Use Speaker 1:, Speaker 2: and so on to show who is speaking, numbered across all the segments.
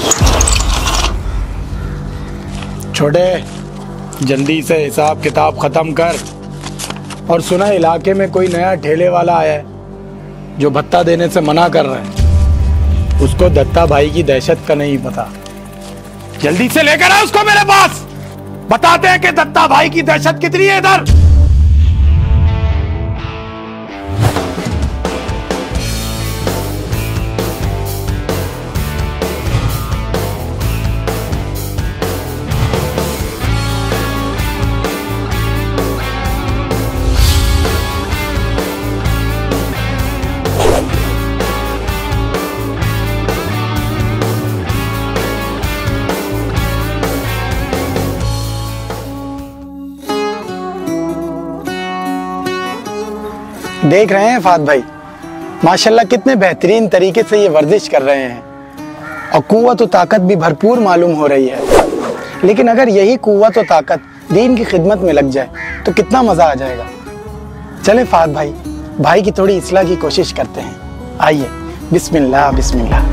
Speaker 1: छोटे, जल्दी से हिसाब किताब खत्म कर। और सुना इलाके में कोई नया ठेले वाला आया है जो भत्ता देने से मना कर रहा है। उसको दत्ता भाई की दहशत का नहीं पता। जल्दी से लेकर आ उसको मेरे पास, बताते हैं कि दत्ता भाई की दहशत कितनी है इधर। देख रहे हैं फात भाई, माशाल्लाह कितने बेहतरीन तरीके से ये वर्जिश कर रहे हैं और कुव्वत और ताकत भी भरपूर मालूम हो रही है। लेकिन अगर यही कुव्वत और ताकत दीन की खिदमत में लग जाए तो कितना मज़ा आ जाएगा। चले फात भाई की थोड़ी इस्लाह की कोशिश करते हैं। आइए, बिस्मिल्लाह बिस्मिल्लाह।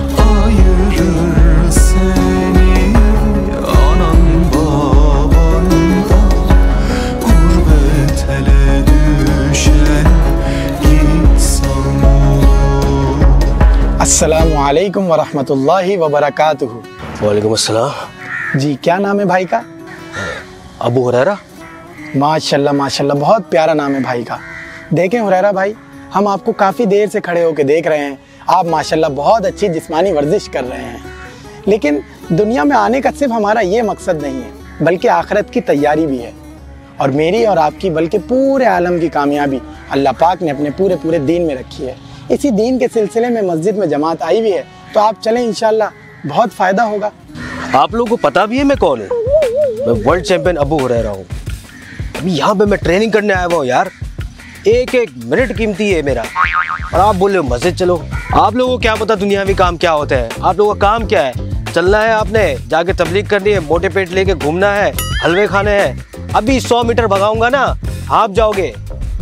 Speaker 1: अस्सलामु अलैकुम वरहमतुल्लाहि वबरकातुहू।
Speaker 2: वालेकुम अस्सलाम।
Speaker 1: जी, क्या नाम है भाई का?
Speaker 2: अबू हुरैरा।
Speaker 1: माशाल्लाह माशाल्लाह, बहुत प्यारा नाम है भाई का। देखें हुरैरा भाई, हम आपको काफ़ी देर से खड़े होकर देख रहे हैं। आप माशाल्लाह बहुत अच्छी जिस्मानी वर्जिश कर रहे हैं। लेकिन दुनिया में आने का सिर्फ हमारा ये मकसद नहीं है, बल्कि आखिरत की तैयारी भी है। और मेरी और आपकी बल्कि पूरे आलम की कामयाबी अल्लाह पाक ने अपने पूरे दीन में रखी है। इसी दीन के सिलसिले में मस्जिद में जमात आई हुई है, तो आप चलें, इंशाल्लाह बहुत फ़ायदा होगा।
Speaker 2: आप लोगों को पता भी है मैं कौन है? मैं वर्ल्ड चैंपियन अबू हुरैरा हूँ। अभी यहाँ पे मैं ट्रेनिंग करने आया हुआ हूँ यार। एक मिनट कीमती है मेरा, और आप बोल रहे हो मस्जिद चलो। आप लोगों को क्या पता दुनियावी काम क्या होता है? आप लोगों का काम क्या है? चलना है आपने, जाके तबलीग करनी है, मोटे पेट लेके घूमना है, हलवे खाने हैं। अभी 100 मीटर भगाऊंगा ना, आप जाओगे।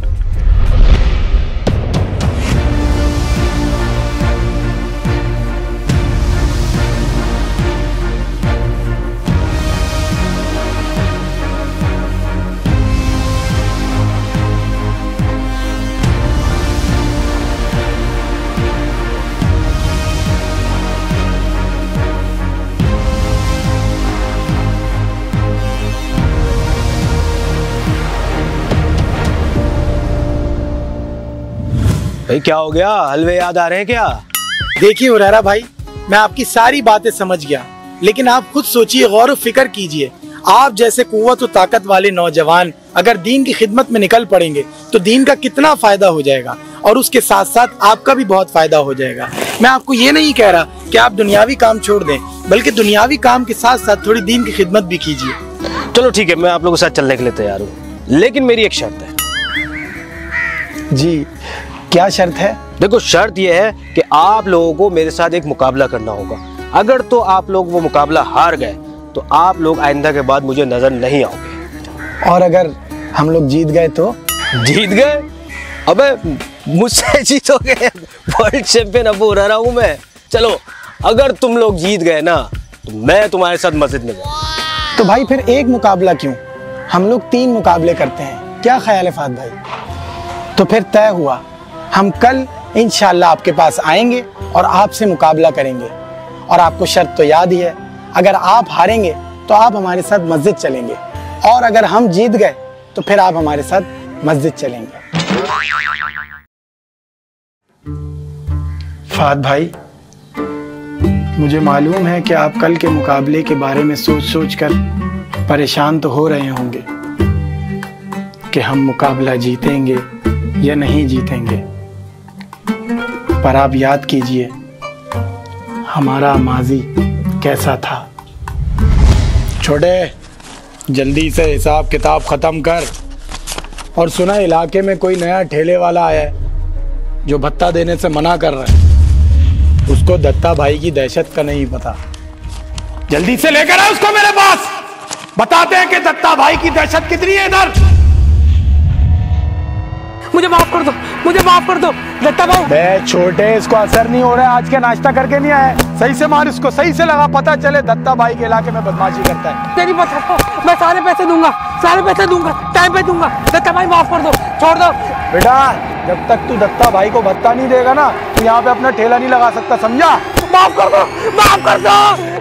Speaker 2: भाई क्या हो गया? हलवे याद आ रहे हैं क्या?
Speaker 1: देखिए हुरैरा भाई, मैं आपकी सारी बातें समझ गया, लेकिन आप खुद सोचिए, गौर व फिक्र कीजिए। आप जैसे कुव्वत और ताकत वाले नौजवान अगर दीन की खिदमत में निकल पड़ेंगे तो दीन का कितना फायदा हो जाएगा, और उसके साथ साथ आपका भी बहुत फायदा हो जाएगा। मैं आपको ये नहीं कह रहा कि आप दुनियावी काम छोड़ दें, बल्कि दुनियावी काम के साथ साथ थोड़ी दीन की खिदमत भी कीजिए।
Speaker 2: चलो ठीक है, मैं आप लोगों के साथ चलने के लिए तैयार हूँ, लेकिन मेरी एक शर्त है।
Speaker 1: जी, क्या शर्त है?
Speaker 2: देखो, शर्त यह है कि आप लोगों को मेरे साथ एक मुकाबला करना होगा। अगर तो आप लोग वो मुकाबला हार गए तो आप लोग आइंदा के बाद मुझे नजर नहीं आओगे।
Speaker 1: और अगर हम लोग जीत गए तो?
Speaker 2: जीत गए? अबे मुझसे जीतोगे? वर्ल्ड चैंपियन अबू हुरैरा हूं मैं। चलो, अगर तुम लोग जीत गए ना तो मैं तुम्हारे साथ मस्जिद में जाऊंगा।
Speaker 1: तो भाई फिर एक मुकाबला क्यों? हम लोग 3 मुकाबले करते हैं, क्या ख्याल है फात भाई? तो फिर तय हुआ, हम कल इंशाल्लाह आपके पास आएंगे और आपसे मुकाबला करेंगे। और आपको शर्त तो याद ही है, अगर आप हारेंगे तो आप हमारे साथ मस्जिद चलेंगे, और अगर हम जीत गए तो फिर आप हमारे साथ मस्जिद चलेंगे। फात भाई, मुझे मालूम है कि आप कल के मुकाबले के बारे में सोच कर परेशान तो हो रहे होंगे कि हम मुकाबला जीतेंगे या नहीं जीतेंगे। पर आप याद कीजिए हमारा माजी कैसा था। छोटे, जल्दी से हिसाब किताब खत्म कर। और सुना इलाके में कोई नया ठेले वाला आया है जो भत्ता देने से मना कर रहा है। उसको दत्ता भाई की दहशत का नहीं पता। जल्दी से लेकर आ उसको मेरे पास, बताते हैं कि दत्ता भाई की दहशत कितनी है इधर।
Speaker 3: मुझे माफ कर दो, मुझे माफ कर दो दत्ता भाई।
Speaker 1: बे छोटे, इसको असर नहीं हो रहा है, आज क्या नाश्ता करके नहीं आया? सही से मार इसको, सही से लगा, पता चले दत्ता भाई के इलाके में बदमाशी करता है।
Speaker 3: तेरी बात आपको, मैं सारे पैसे दूंगा, सारे पैसे दूंगा, टाइम पे दूंगा। दत्ता भाई माफ कर दो, छोड़ दो।
Speaker 1: बेटा जब तक तू दत्ता भाई को भत्ता नहीं देगा ना, तो यहाँ पे अपना ठेला नहीं लगा सकता, समझा?
Speaker 3: माफ कर दो, माफ कर दो।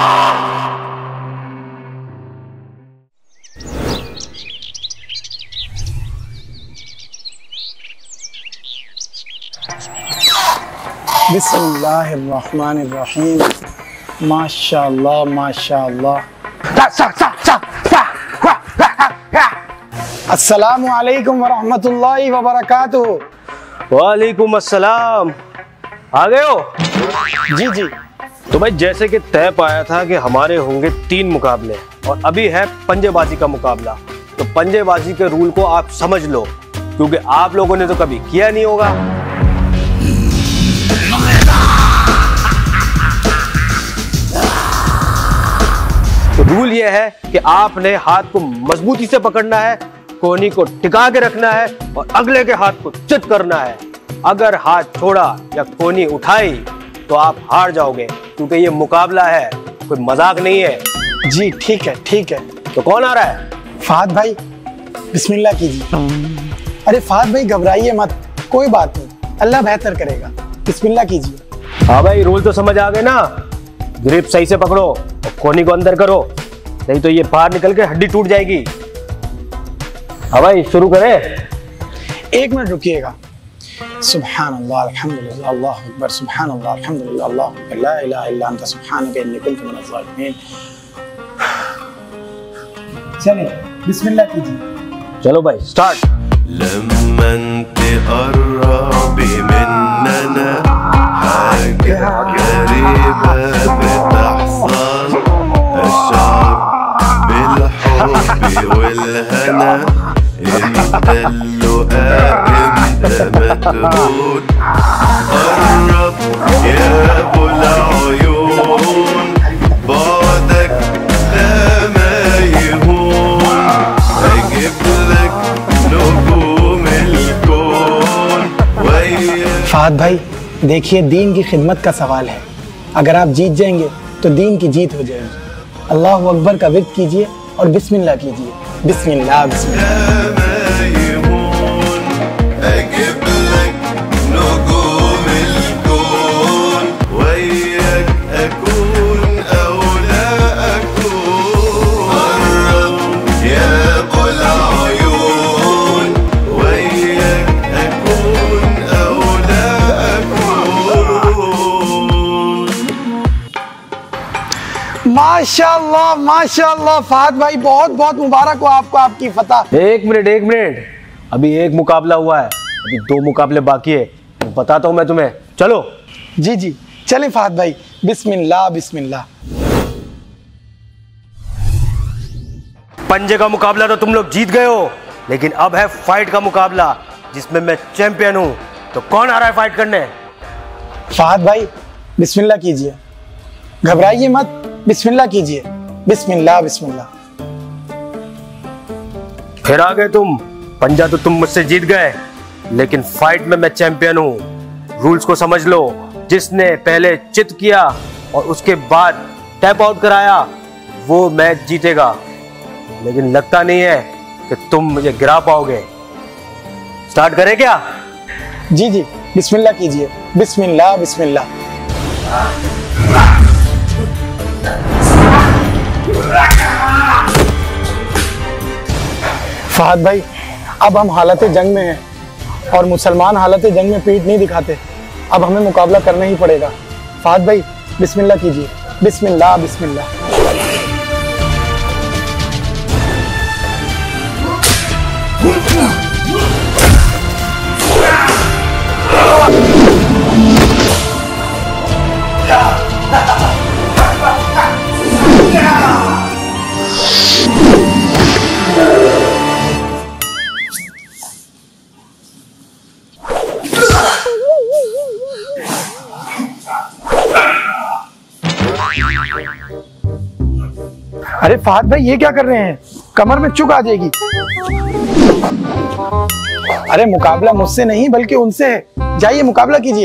Speaker 1: बिस्मिल्लाहिर्रहमानिर्रहीम। माशाअल्लाह माशाअल्लाह। अस्सलामु अलैकुम वरहमतुल्लाहि वबरकातुहू।
Speaker 2: वालेकुम अस्सलाम। आ गए हो?
Speaker 1: जी जी।
Speaker 2: तो भाई जैसे कि तय पाया था कि हमारे होंगे 3 मुकाबले और अभी है पंजेबाजी का मुकाबला। तो पंजेबाजी के रूल को आप समझ लो, क्योंकि आप लोगों ने तो कभी किया नहीं होगा। तो रूल ये है कि आपने हाथ को मजबूती से पकड़ना है, कोहनी को टिका के रखना है और अगले के हाथ को चित करना है। अगर हाथ छोड़ा या कोहनी उठाई तो आप हार जाओगे, क्योंकि ये मुकाबला है, कोई मजाक नहीं है।
Speaker 1: जी ठीक है ठीक है।
Speaker 2: तो कौन आ रहा है?
Speaker 1: फहद भाई बिस्मिल्लाह कीजिए। अरे फहद भाई घबराइए मत, कोई बात नहीं, अल्लाह बेहतर करेगा, बिस्मिल्लाह कीजिए।
Speaker 2: हाँ भाई रूल तो समझ आ गए ना? ग्रिप सही से पकड़ो और कोहनी को अंदर करो, नहीं तो ये बाहर निकल के हड्डी टूट जाएगी। हाँ भाई शुरू करें।
Speaker 1: 1 मिनट रुकिएगा। सुब्हानअल्लाह अल्हम्दुलिल्लाह अल्लाहु अकबर, सुब्हानअल्लाह अल्हम्दुलिल्लाह अल्लाहु अकबर, ला इलाहा इल्ला अंता सुब्हानका इन्नी कुन्तु मिनज़ ज़ालिमीन। चलिए बिस्मिल्लाह कीजिए।
Speaker 2: चलो भाई स्टार्ट।
Speaker 4: لما انت قربي مننا حاجة غريبة بتحصل، الشعر بالحب والهنا، انت اللقاء انت مدهون، قرب يا ابو العيون، بعدك لا ما يهون، اجيب لك نجوم الكون ويا।
Speaker 1: फहद भाई देखिए, दीन की खिदमत का सवाल है, अगर आप जीत जाएंगे तो दीन की जीत हो जाएगी। अल्लाह अकबर का विर्द कीजिए और बिस्मिल्लाह कीजिए। बिस्मिल्लाह बिस्मिल्लाह। माशाअल्लाह माशाअल्लाह फहद भाई, बहुत बहुत मुबारक हो आपको, आपकी फतह।
Speaker 2: एक मिनट, अभी एक मुकाबला हुआ है, अभी 2 मुकाबले बाकी है, बताता हूं मैं तुम्हें। चलो।
Speaker 1: जी जी चले फहद भाई, बिस्मिल्लाह बिस्मिल्लाह।
Speaker 2: पंजे का मुकाबला तो तुम लोग जीत गए हो, लेकिन अब है फाइट का मुकाबला जिसमें मैं चैंपियन हूं। तो कौन आ रहा है फाइट करने?
Speaker 1: फहद भाई बिस्मिल्लाह कीजिए, घबराइए मत, बिस्मिल्लाह कीजिए। बिस्मिल्लाह बिस्मिल्लाह।
Speaker 2: फिर आ गए तुम। पंजा तो तुम मुझसे जीत गए, लेकिन फाइट में मैं चैंपियन हूं। रूल्स को समझ लो, जिसने पहले चित किया और उसके बाद टैप आउट कराया वो मैच जीतेगा, लेकिन लगता नहीं है कि तुम मुझे गिरा पाओगे। स्टार्ट करें क्या?
Speaker 1: जी जी बिस्मिल्लाह कीजिए। बिस्मिल्लाह बिस्मिल्लाह। फहद भाई अब हम हालत जंग में हैं और मुसलमान हालत जंग में पीठ नहीं दिखाते, अब हमें मुकाबला करना ही पड़ेगा। फहद भाई बिस्मिल्लाह कीजिए। बिस्मिल्लाह बिस्मिल्लाह। अरे फहद भाई ये क्या कर रहे हैं, कमर में चुक आ जाएगी। अरे मुकाबला मुझसे नहीं बल्कि उनसे है। जाइए मुकाबला कीजिए।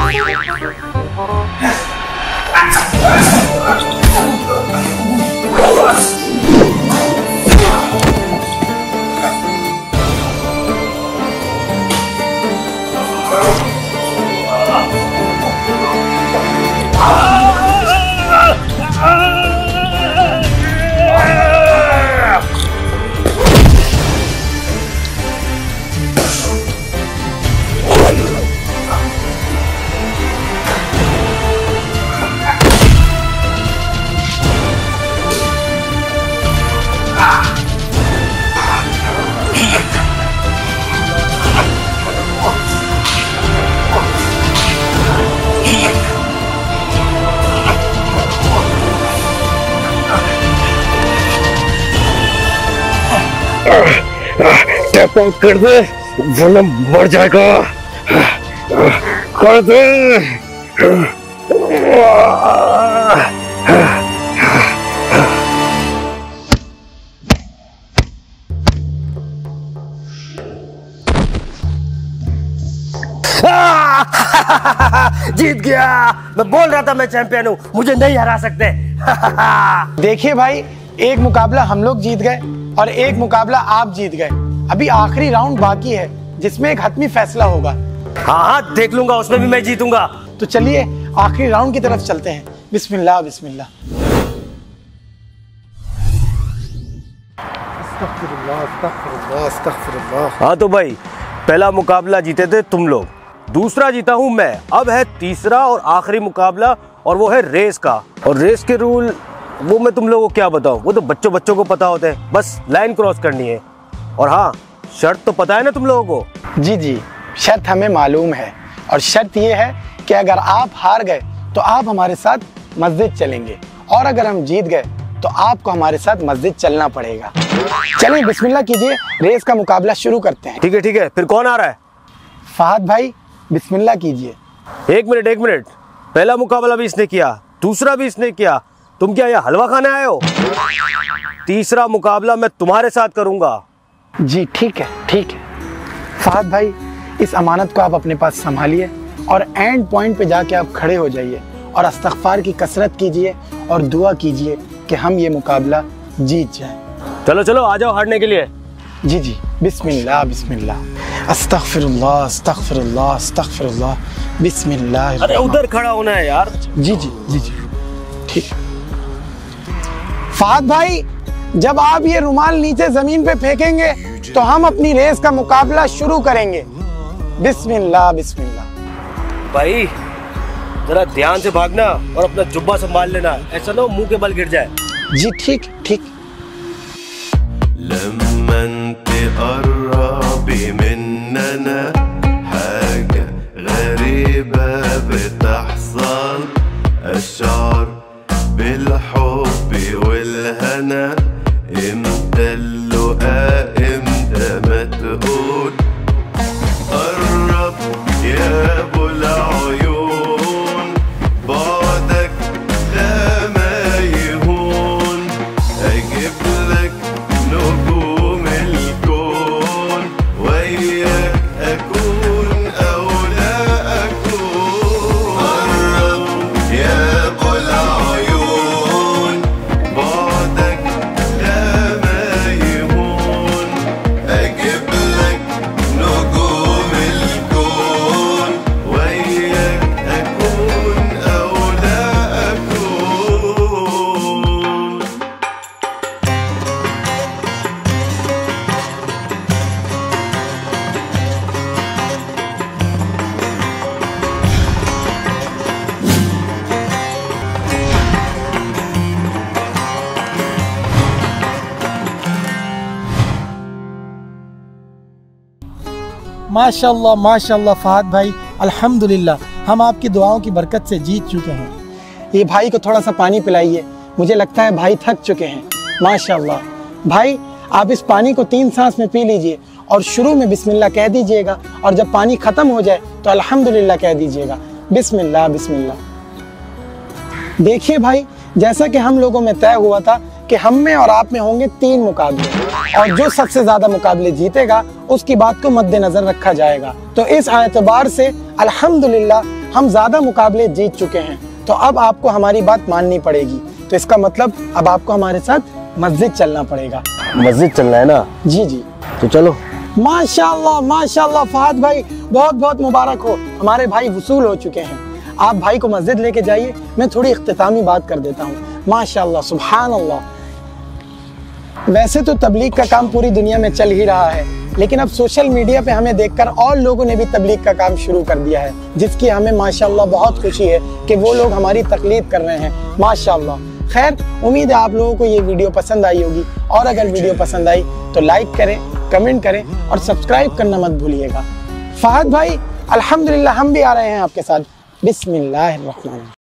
Speaker 2: टैप आउट कर दे वरना मर जाएगा। कर दे। जीत गया। मैं बोल रहा था मैं चैंपियन हूँ, मुझे नहीं हरा सकते।
Speaker 1: देखिए भाई, एक मुकाबला हम लोग जीत गए और एक मुकाबला आप जीत गए। अभी आखिरी राउंड बाकी है जिसमें एक हतमी फैसला होगा।
Speaker 2: हाँ हाँ देख लूंगा, उसमें भी मैं जीतूंगा।
Speaker 1: तो चलिए आखिरी राउंड की तरफ चलते हैं। बिस्मिल्लाह बिस्मिल्लाह।
Speaker 2: हाँ तो भाई, पहला मुकाबला जीते थे तुम लोग, दूसरा जीता हूँ मैं। अब है तीसरा और आखिरी मुकाबला और वो है रेस का। और रेस के रूल वो मैं तुम लोगों को क्या बताऊँ, वो तो बच्चों को पता होते हैं। बस लाइन क्रॉस करनी है। और हाँ, शर्त तो पता है ना तुम लोगों को?
Speaker 1: जी जी, शर्त हमें मालूम है। और शर्त ये है कि अगर आप हार गए तो आप हमारे साथ मस्जिद चलेंगे, और अगर हम जीत गए तो आपको हमारे साथ मस्जिद चलना पड़ेगा। चलिए बिस्मिल्लाह कीजिए, रेस का मुकाबला शुरू करते हैं।
Speaker 2: ठीक है, फिर कौन आ रहा है?
Speaker 1: फहद भाई बिस्मिल्लाह कीजिए।
Speaker 2: एक मिनट, पहला मुकाबला भी इसने किया, दूसरा भी इसने किया। तुम क्या यहाँ हलवा खाने आए हो? तीसरा मुकाबला मैं तुम्हारे साथ करूंगा।
Speaker 1: जी ठीक है। फहद भाई, इस अमानत को आप अपने पास संभालिए और एंड पॉइंट पे जाके आप खड़े हो जाइए और इस्तग़फ़ार की कसरत कीजिए और दुआ कीजिए कि हम ये मुकाबला जीत जाएं।
Speaker 2: चलो आ जाओ हारने के लिए।
Speaker 1: जी बिस्मिल्लाह बिस्मिल्लाह। अस्तग़फ़िरुल्लाह अस्तग़फ़िरुल्लाह अस्तग़फ़िरुल्लाह बिस्मिल्लाह।
Speaker 2: अरे उधर खड़ा होना है यार।
Speaker 1: जी ठीक। फहद भाई, जब आप ये रुमाल नीचे जमीन पे फेंकेंगे तो हम अपनी रेस का मुकाबला शुरू करेंगे। बिस्मिल्लाह बिस्मिल्लाह।
Speaker 2: भाई जरा ध्यान से भागना और अपना जुब्बा संभाल लेना, ऐसा ना हो मुंह के बल गिर जाए।
Speaker 1: जी ठीक।
Speaker 4: لما تقربي مننا حاجة غريبة بتحصل أشعر بالحب والهنا امتى اللقاء امتى ما تقول قرب يا ابو العيون بعدك لا ما يهون اجيب لك نجوم الكون وياك اكون او لا اكون قرب يا ابو العيون بعدك لا ما يهون اجيب لك نجوم الكون وياك اكون او لا اكون.
Speaker 1: माशाल्लाह फहद भाई, अल्हम्दुलिल्लाह हम आपकी दुआओं की बरकत से जीत चुके हैं। ये भाई को थोड़ा सा पानी पिलाइए, मुझे लगता है भाई थक चुके हैं। माशाल्लाह भाई, आप इस पानी को 3 सांस में पी लीजिए और शुरू में बिस्मिल्लाह कह दीजिएगा और जब पानी खत्म हो जाए तो अल्हम्दुलिल्लाह कह दीजिएगा। बिस्मिल्लाह बिस्मिल्लाह। देखिए भाई, जैसा कि हम लोगों में तय हुआ था कि हम में और आप में होंगे 3 मुकाबले। और जो सबसे ज्यादा मुकाबले जीतेगा उसकी बात को मद्देनजर रखा जाएगा। तो इस एतबार से अल्हम्दुलिल्लाह हम ज्यादा मुकाबले जीत चुके हैं, तो अब आपको हमारी बात माननी पड़ेगी। तो इसका मतलब अब आपको हमारे साथ मस्जिद चलना पड़ेगा।
Speaker 2: मस्जिद चलना है ना?
Speaker 1: जी जी।
Speaker 2: तो चलो।
Speaker 1: माशाल्लाह माशाल्लाह फहद भाई, बहुत बहुत मुबारक हो, हमारे भाई वसूल हो चुके हैं। आप भाई को मस्जिद लेके जाइए, मैं थोड़ी इख्तितामी बात कर देता हूँ। माशाल्लाह सुभान अल्लाह। वैसे तो तबलीग का काम पूरी दुनिया में चल ही रहा है, लेकिन अब सोशल मीडिया पे हमें देखकर और लोगों ने भी तबलीग का काम शुरू कर दिया है, जिसकी हमें माशाल्लाह बहुत खुशी है कि वो लोग हमारी तकलीद कर रहे हैं माशाल्लाह। खैर, उम्मीद है आप लोगों को ये वीडियो पसंद आई होगी, और अगर वीडियो पसंद आई तो लाइक करें, कमेंट करें और सब्सक्राइब करना मत भूलिएगा। फहद भाई अल्हम्दुलिल्लाह हम भी आ रहे हैं आपके साथ। बिस्मिल्लाहिर्रहमानिर्रहीम।